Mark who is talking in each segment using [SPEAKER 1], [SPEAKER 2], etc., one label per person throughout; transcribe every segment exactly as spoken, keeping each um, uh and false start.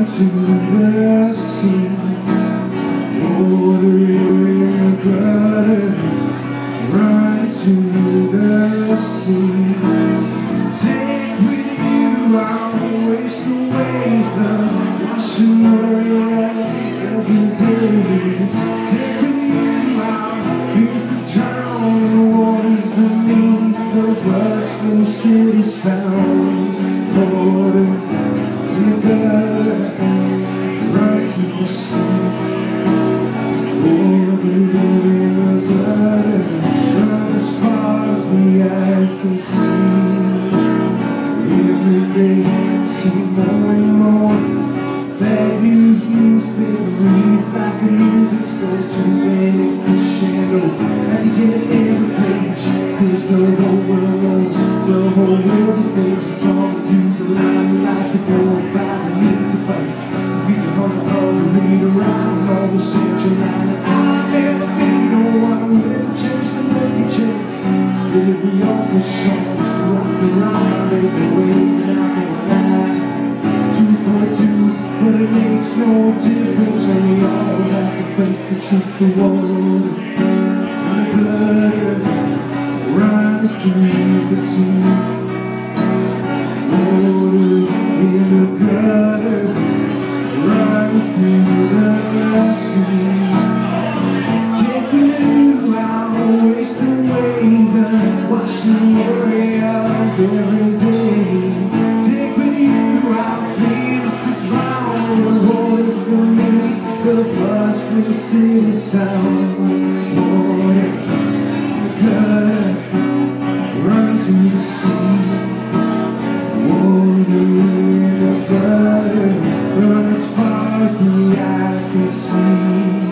[SPEAKER 1] to the sea, water in the gutter, run to the sea. Take with you, I'll waste away the washing worry every day. Take with you, I'll feast to drown in the waters beneath the bustling city sound. Water in the gutter, run to the sea. Water in the gutter, run as far as the eyes can see. Every day, see more and more bad news, newspaper reads like a music score to a crescendo at the end of every page. Cause the whole world knows, the whole world's a stage. It's all abuse, the limelight to glorify the need to fight, to feed the hunger of the reader, riding on the central line. And I never been no one who ever changed to make a change. Live the open song, rock around, make the way now for a life. Two for two, but it makes no difference when we all have to face the truth. The water and the gutter runs to the sea. Water in the gutter runs to the sea. Take with you, I'll waste away the washing worry of every day. Take with you, I'll freeze to drown the waters beneath the bustling city sound. Water in the gutter, run to the sea. Water in the gutter, run as far as the eye can see.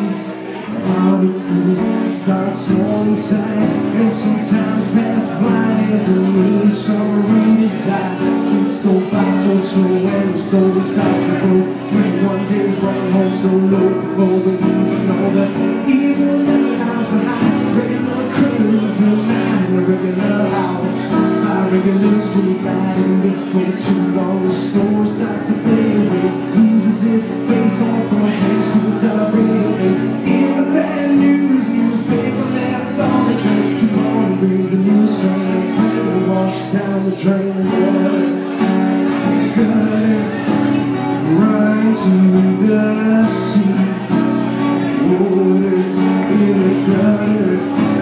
[SPEAKER 1] Articles start small in size and sometimes pass blindly beneath some readers' eyes. Weeks go by so slow and the story starts to grow. Twenty-one days running home so low before we even know the evil that lies behind regular curtains and night in a regular house. Our regular street light, and before too long the story starts to fade away, loses its face on front page to a celebrated face. In the bad news, newspaper left on the train. Tomorrow brings a new strain, paper washed down the drain. Water in the gutter, run to the sea. Water in the gutter,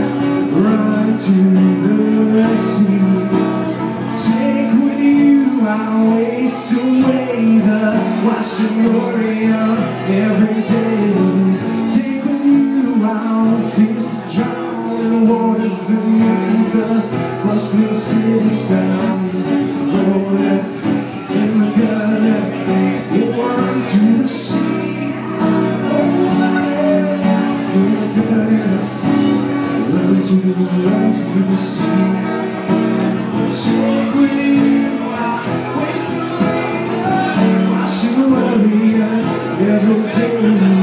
[SPEAKER 1] run to the sea. Take with you, I'll waste away the washing worry of every day. Take with you, I'll feast to drown in the waters beneath the bustling city sound. Water in the gutter, we'll run to the sea. Water in the gutter, run to the, run to the sea. Take with you, I'll waste away the washing worry of every day.